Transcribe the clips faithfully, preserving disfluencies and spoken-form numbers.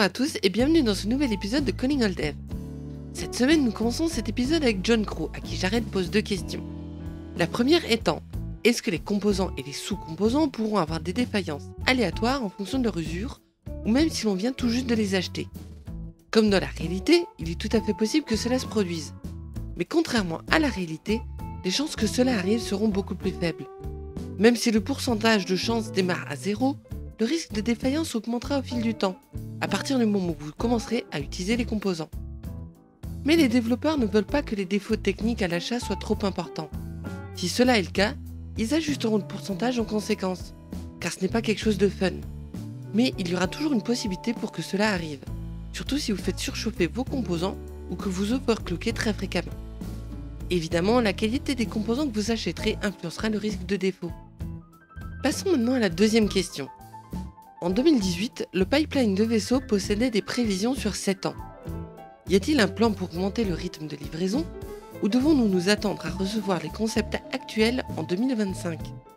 à tous et bienvenue dans ce nouvel épisode de Calling All Dev. Cette semaine, nous commençons cet épisode avec John Crow, à qui Jared pose deux questions. La première étant, est-ce que les composants et les sous-composants pourront avoir des défaillances aléatoires en fonction de leur usure, ou même si l'on vient tout juste de les acheter? Comme dans la réalité, il est tout à fait possible que cela se produise. Mais contrairement à la réalité, les chances que cela arrive seront beaucoup plus faibles. Même si le pourcentage de chances démarre à zéro, le risque de défaillance augmentera au fil du temps, à partir du moment où vous commencerez à utiliser les composants. Mais les développeurs ne veulent pas que les défauts techniques à l'achat soient trop importants. Si cela est le cas, ils ajusteront le pourcentage en conséquence, car ce n'est pas quelque chose de fun. Mais il y aura toujours une possibilité pour que cela arrive, surtout si vous faites surchauffer vos composants ou que vous overclockez très fréquemment. Évidemment, la qualité des composants que vous achèterez influencera le risque de défaut. Passons maintenant à la deuxième question. En deux mille dix-huit, le pipeline de vaisseaux possédait des prévisions sur sept ans. Y a-t-il un plan pour augmenter le rythme de livraison, ou devons-nous nous attendre à recevoir les concepts actuels en deux mille vingt-cinq?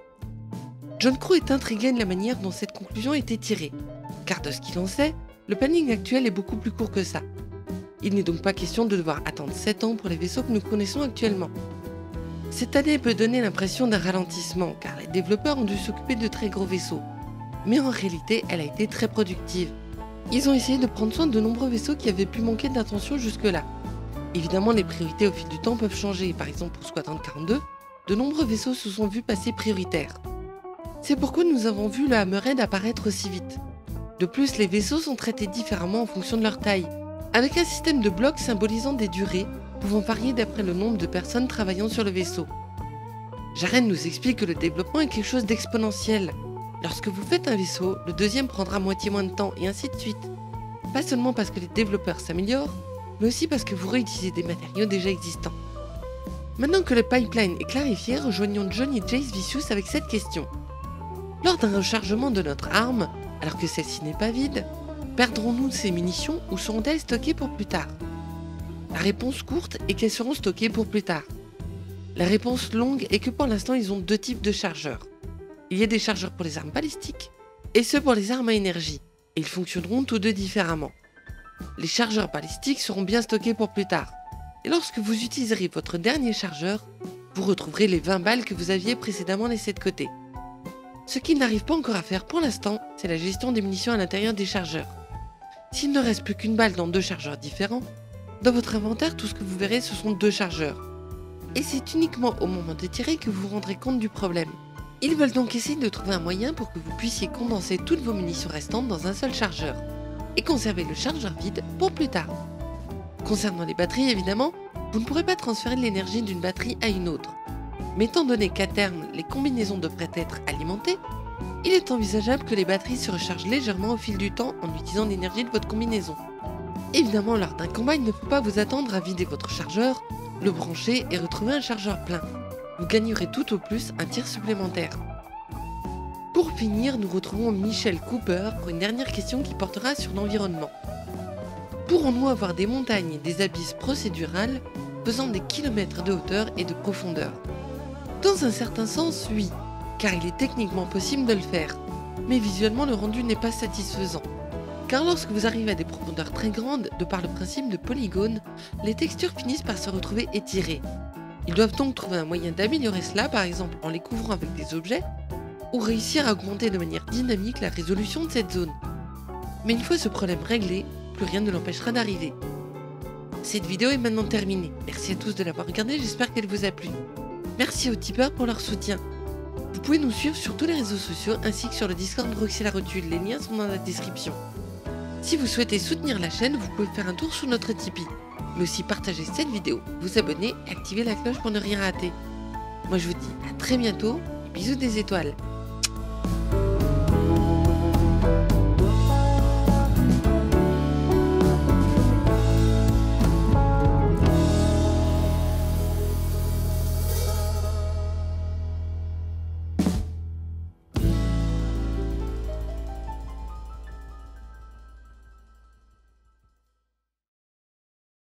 John Crow est intrigué de la manière dont cette conclusion a été tirée, car de ce qu'il en sait, le planning actuel est beaucoup plus court que ça. Il n'est donc pas question de devoir attendre sept ans pour les vaisseaux que nous connaissons actuellement. Cette année peut donner l'impression d'un ralentissement, car les développeurs ont dû s'occuper de très gros vaisseaux. Mais en réalité, elle a été très productive. Ils ont essayé de prendre soin de nombreux vaisseaux qui avaient pu manquer d'attention jusque-là. Évidemment, les priorités au fil du temps peuvent changer. Par exemple, pour Squadron quarante-deux, de nombreux vaisseaux se sont vus passer prioritaires. C'est pourquoi nous avons vu le Hammerhead apparaître aussi vite. De plus, les vaisseaux sont traités différemment en fonction de leur taille, avec un système de blocs symbolisant des durées, pouvant varier d'après le nombre de personnes travaillant sur le vaisseau. Jared nous explique que le développement est quelque chose d'exponentiel. Lorsque vous faites un vaisseau, le deuxième prendra moitié moins de temps et ainsi de suite. Pas seulement parce que les développeurs s'améliorent, mais aussi parce que vous réutilisez des matériaux déjà existants. Maintenant que le pipeline est clarifié, rejoignons John et Jace Vicious avec cette question. Lors d'un rechargement de notre arme, alors que celle-ci n'est pas vide, perdrons-nous ces munitions ou seront-elles stockées pour plus tard? La réponse courte est qu'elles seront stockées pour plus tard. La réponse longue est que pour l'instant ils ont deux types de chargeurs. Il y a des chargeurs pour les armes balistiques et ceux pour les armes à énergie, et ils fonctionneront tous deux différemment. Les chargeurs balistiques seront bien stockés pour plus tard, et lorsque vous utiliserez votre dernier chargeur, vous retrouverez les vingt balles que vous aviez précédemment laissées de côté. Ce qu'il n'arrive pas encore à faire pour l'instant, c'est la gestion des munitions à l'intérieur des chargeurs. S'il ne reste plus qu'une balle dans deux chargeurs différents, dans votre inventaire, tout ce que vous verrez, ce sont deux chargeurs. Et c'est uniquement au moment de tirer que vous vous rendrez compte du problème. Ils veulent donc essayer de trouver un moyen pour que vous puissiez condenser toutes vos munitions restantes dans un seul chargeur, et conserver le chargeur vide pour plus tard. Concernant les batteries, évidemment, vous ne pourrez pas transférer de l'énergie d'une batterie à une autre. Mais étant donné qu'à terme, les combinaisons devraient être alimentées, il est envisageable que les batteries se rechargent légèrement au fil du temps en utilisant l'énergie de votre combinaison. Évidemment, lors d'un combat, il ne faut pas vous attendre à vider votre chargeur, le brancher et retrouver un chargeur plein. Vous gagnerez tout au plus un tir supplémentaire. Pour finir, nous retrouvons Michel Cooper pour une dernière question qui portera sur l'environnement. Pourrons-nous avoir des montagnes et des abysses procédurales faisant des kilomètres de hauteur et de profondeur? Dans un certain sens, oui, car il est techniquement possible de le faire, mais visuellement le rendu n'est pas satisfaisant. Car lorsque vous arrivez à des profondeurs très grandes, de par le principe de polygone, les textures finissent par se retrouver étirées. Ils doivent donc trouver un moyen d'améliorer cela, par exemple en les couvrant avec des objets, ou réussir à augmenter de manière dynamique la résolution de cette zone. Mais une fois ce problème réglé, plus rien ne l'empêchera d'arriver. Cette vidéo est maintenant terminée. Merci à tous de l'avoir regardée, j'espère qu'elle vous a plu. Merci aux tipeurs pour leur soutien. Vous pouvez nous suivre sur tous les réseaux sociaux ainsi que sur le Discord de Roxy la Rotule, les liens sont dans la description. Si vous souhaitez soutenir la chaîne, vous pouvez faire un tour sur notre Tipeee, mais aussi partager cette vidéo, vous abonner et activer la cloche pour ne rien rater. Moi je vous dis à très bientôt et bisous des étoiles.